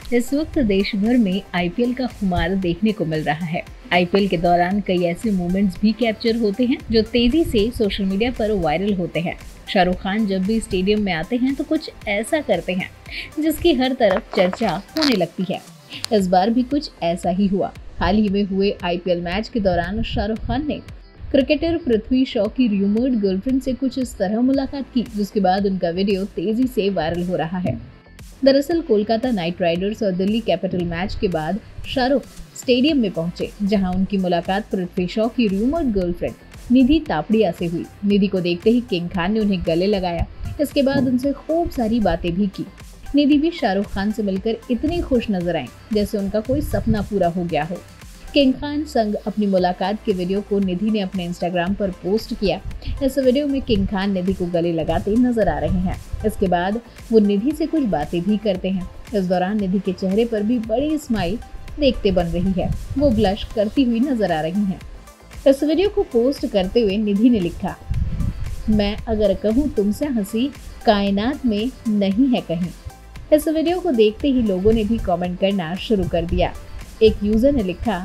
इस वक्त देश भर में आईपीएल का खुमार देखने को मिल रहा है। आईपीएल के दौरान कई ऐसे मोमेंट्स भी कैप्चर होते हैं जो तेजी से सोशल मीडिया पर वायरल होते हैं। शाहरुख खान जब भी स्टेडियम में आते हैं तो कुछ ऐसा करते हैं जिसकी हर तरफ चर्चा होने लगती है। इस बार भी कुछ ऐसा ही हुआ। हाल ही में हुए आईपीएल मैच के दौरान शाहरुख खान ने क्रिकेटर पृथ्वी शॉ की रूमर्ड गर्लफ्रेंड से कुछ इस तरह मुलाकात की, जिसके बाद उनका वीडियो तेजी से वायरल हो रहा है। दरअसल कोलकाता नाइट राइडर्स और दिल्ली कैपिटल मैच के बाद शाहरुख स्टेडियम में पहुंचे, जहां उनकी मुलाकात पृथ्वी शॉ की रूमर्ड गर्लफ्रेंड निधि तापड़िया से हुई। निधि को देखते ही किंग खान ने उन्हें गले लगाया। इसके बाद उनसे खूब सारी बातें भी की। निधि भी शाहरुख खान से मिलकर इतनी खुश नजर आई जैसे उनका कोई सपना पूरा हो गया हो। किंग खान संग अपनी मुलाकात के वीडियो को निधि ने अपने इंस्टाग्राम पर पोस्ट किया। इस वीडियो में किंग खान निधि को गले लगाते नजर आ रहे हैं। इसके बाद वो निधि से कुछ बातें भी करते हैं। इस दौरान निधि के चेहरे पर भी बड़ी स्माइल देखते बन रही है। वो ब्लश करती हुई नजर आ रही हैं। इस वीडियो को पोस्ट करते हुए निधि ने लिखा, मैं अगर कहूँ तुमसे हंसी कायनात में नहीं है कहीं। इस वीडियो को देखते ही लोगों ने भी कमेंट करना शुरू कर दिया। एक यूजर ने लिखा,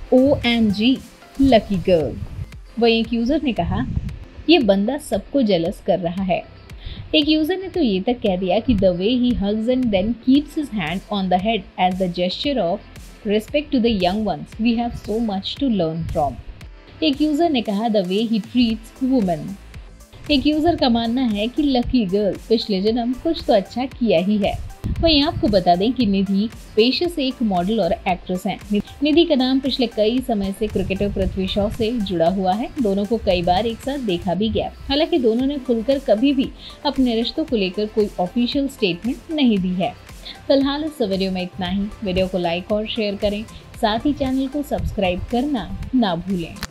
OMG लकी गर्ल। वहीं एक यूजर ने कहा, ये बंदा सबको जेलस कर रहा है। एक यूजर ने तो ये तक कह दिया कि the way he hugs and then keeps his hand on the head as the gesture of respect to the young ones, we have so much to learn from. एक यूजर ने कहा, the way he treats women. एक user का मानना है कि lucky girl पिछले जन्म कुछ तो अच्छा किया ही है। वहीं आपको बता दें कि निधि पेशे से एक मॉडल और एक्ट्रेस हैं। निधि का नाम पिछले कई समय से क्रिकेटर पृथ्वी शॉ से जुड़ा हुआ है। दोनों को कई बार एक साथ देखा भी गया। हालांकि दोनों ने खुलकर कभी भी अपने रिश्तों को लेकर कोई ऑफिशियल स्टेटमेंट नहीं दी है। फिलहाल इस वीडियो में इतना ही। वीडियो को लाइक और शेयर करें, साथ ही चैनल को सब्सक्राइब करना ना भूलें।